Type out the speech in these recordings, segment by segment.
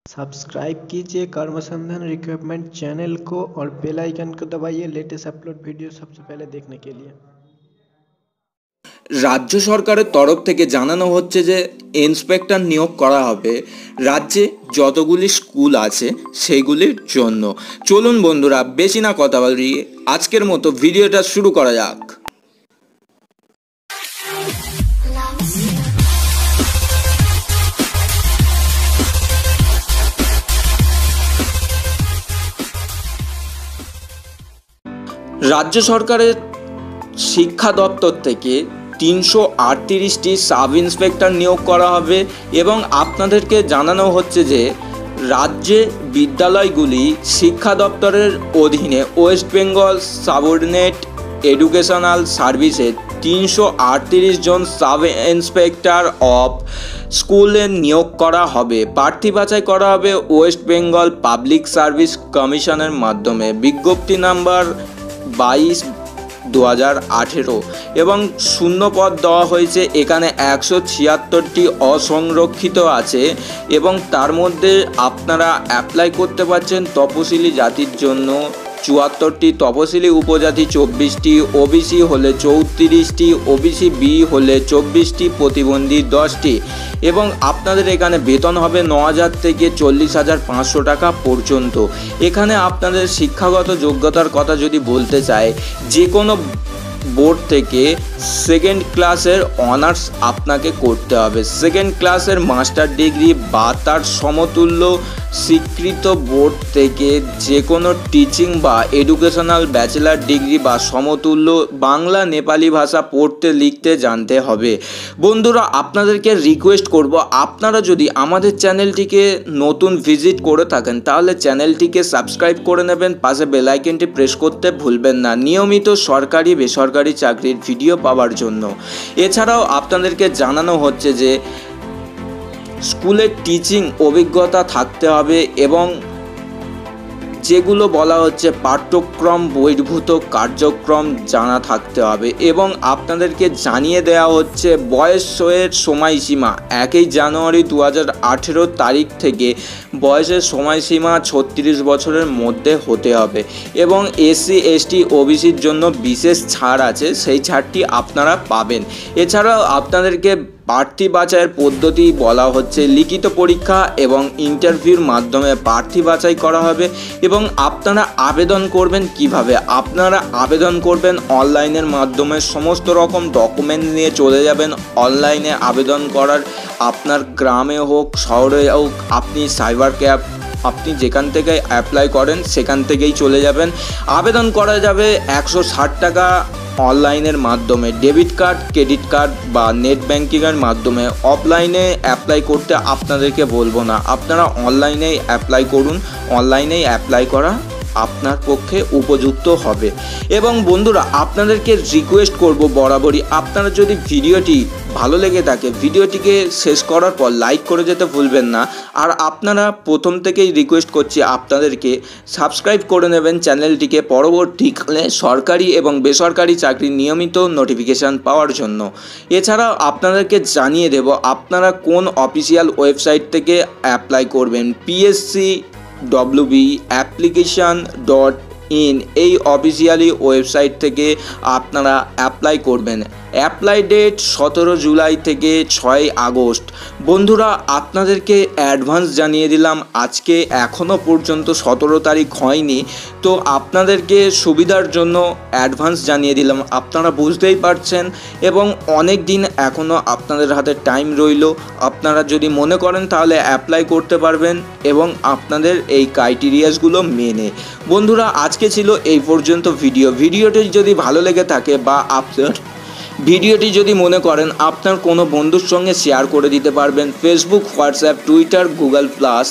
Subscribe कीजिए कर्मसंधान recruitment channel को और बेल आइकन को दबाइए लेटेस्ट अपलोड वीडियो सबसे पहले देखने के लिए। রাজ্য সরকারের তরফ থেকে জানানো হচ্ছে যে ইন্সপেক্টর নিয়োগ করা হবে রাজ্যে যতগুলি স্কুল আছে সেইগুলির জন্য। চলুন বন্ধুরা বেশি না কথা বলি, আজকের মতো ভিডিওটা শুরু করা যাক। রাজ্য সরকারের শিক্ষা দপ্তর থেকে 338টি সাব ইন্সপেক্টর নিয়োগ করা হবে এবং আপনাদেরকে জানানো হচ্ছে যে রাজ্যে বিদ্যালয়গুলি শিক্ষা দপ্তরের অধীনে ওয়েস্ট বেঙ্গল সাবঅর্ডিনেট এডুকেশনাল সার্ভিসে 338 জন সাব ইন্সপেক্টর অফ স্কুলে নিয়োগ করা হবে। প্রার্থী বাছাই করা হবে ওয়েস্ট বেঙ্গল পাবলিক সার্ভিস কমিশনের মাধ্যমে। বিজ্ঞপ্তি নাম্বার 22/2018 এবং শূন্য পদ দেওয়া হয়েছে। এখানে 176টি অসংরক্ষিত আছে এবং তার মধ্যে আপনারা অ্যাপ্লাই করতে পারছেন তপশিলি জাতির জন্য 74টি, তপশিলি উপজাতি 24টি, ওবিসি হলে 34টি, ওবিসি বি হলে 24টি, প্রতিবন্ধী 10টি এবং আপনাদের এখানে বেতন হবে 9,000 থেকে 40,500 টাকা পর্যন্ত। এখানে আপনাদের শিক্ষাগত যোগ্যতার কথা যদি বলতে চাই, যে কোনো বোর্ড থেকে সেকেন্ড ক্লাসের অনার্স আপনাকে করতে হবে। সেকেন্ড ক্লাসের মাস্টার ডিগ্রি বা তার সমতুল্য স্বীকৃত বোর্ড থেকে যে কোনো টিচিং বা এডুকেশনাল ব্যাচেলার ডিগ্রি বা সমতুল্য বাংলা নেপালি ভাষা পড়তে লিখতে জানতে হবে। বন্ধুরা আপনাদেরকে রিকোয়েস্ট করব, আপনারা যদি আমাদের চ্যানেলটিকে নতুন ভিজিট করে থাকেন তাহলে চ্যানেলটিকে সাবস্ক্রাইব করে নেবেন, পাশে বেল আইকনটি প্রেস করতে ভুলবেন না নিয়মিত সরকারি বেসরকারি চাকরির ভিডিও পাওয়ার জন্য। এছাড়াও আপনাদেরকে জানানো হচ্ছে যে স্কুলের টিচিং অভিজ্ঞতা থাকতে হবে এবং যেগুলো বলা হচ্ছে পাঠ্যক্রম বহির্ভূত কার্যক্রম জানা থাকতে হবে এবং আপনাদেরকে জানিয়ে দেওয়া হচ্ছে বয়সের সময়সীমা 1 জানুয়ারি 2018 তারিখ থেকে বয়সের সময়সীমা 36 বছরের মধ্যে হতে হবে এবং এসসি এসটি ওবিসির জন্য বিশেষ ছাড় আছে, সেই ছাড়টি আপনারা পাবেন। এছাড়াও আপনাদেরকে প্রার্থী বাছাইয়ের পদ্ধতি বলা হচ্ছে লিখিত পরীক্ষা এবং ইন্টারভিউর মাধ্যমে প্রার্থী বাছাই করা হবে এবং আপনারা আবেদন করবেন কিভাবে? আপনারা আবেদন করবেন অনলাইনের মাধ্যমে। সমস্ত রকম ডকুমেন্ট নিয়ে চলে যাবেন অনলাইনে আবেদন করার। আপনার গ্রামে হোক শহরে হোক, আপনি সাইবার ক্যাফ আপনি যেখান থেকে অ্যাপ্লাই করেন সেখান থেকেই চলে যাবেন। আবেদন করা যাবে 160 টাকা অনলাইনের মাধ্যমে, ডেবিট কার্ড, ক্রেডিট কার্ড বা নেট ব্যাঙ্কিংয়ের মাধ্যমে। অফলাইনে অ্যাপ্লাই করতে আপনাদেরকে বলবো না, আপনারা অনলাইনেই অ্যাপ্লাই করুন। অনলাইনেই অ্যাপ্লাই করা আপনার পক্ষে উপযুক্ত হবে। এবং বন্ধুরা আপনাদেরকে রিকোয়েস্ট করব বরাবরই, আপনারা যদি ভিডিওটি ভালো লেগে থাকে ভিডিওটিকে শেষ করার পর লাইক করে যেতে ভুলবেন না। আর আপনারা প্রথম থেকেই রিকোয়েস্ট করছি আপনাদেরকে সাবস্ক্রাইব করে নেবেন চ্যানেলটিকে পরবর্তীকালে সরকারি এবং বেসরকারি চাকরির নিয়মিত নোটিফিকেশান পাওয়ার জন্য। এছাড়াও আপনাদেরকে জানিয়ে দেব আপনারা কোন অফিসিয়াল ওয়েবসাইট থেকে অ্যাপ্লাই করবেন। PSCWB application.in এই অফিসিয়ালি ওয়েবসাইট থেকে আপনারা অ্যাপ্লাই করবেন। অ্যাপ্লাই ডেট 17 জুলাই থেকে 6 আগস্ট। বন্ধুরা আপনাদেরকে অ্যাডভান্স জানিয়ে দিলাম, আজকে এখনও পর্যন্ত 17 তারিখ হয়নি, তো আপনাদেরকে সুবিধার জন্য অ্যাডভান্স জানিয়ে দিলাম। আপনারা বুঝতেই পারছেন এবং অনেক দিন এখনও আপনাদের হাতে টাইম রইল। আপনারা যদি মনে করেন তাহলে অ্যাপ্লাই করতে পারবেন এবং আপনাদের এই ক্রাইটেরিয়াসগুলো মেনে। বন্ধুরা আজকে ছিল এই পর্যন্ত ভিডিওটি যদি ভালো লেগে থাকে বা আপনার ভিডিওটি যদি মনে করেন আপনার কোনো বন্ধুর সঙ্গে শেয়ার করে দিতে পারবেন। Facebook, WhatsApp, Twitter, Google plus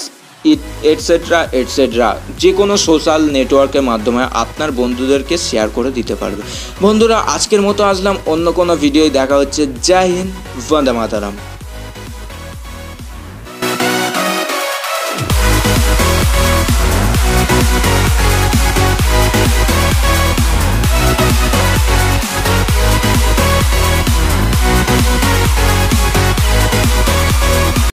etcetera যে কোনো সোশ্যাল নেটওয়ার্কের মাধ্যমে আপনার বন্ধুদেরকে শেয়ার করে দিতে পারবে। বন্ধুরা আজকের মতো আসলাম, অন্য কোনো ভিডিওয় দেখা হচ্ছে। জয় হিন্দ, বন্দে মাতরম।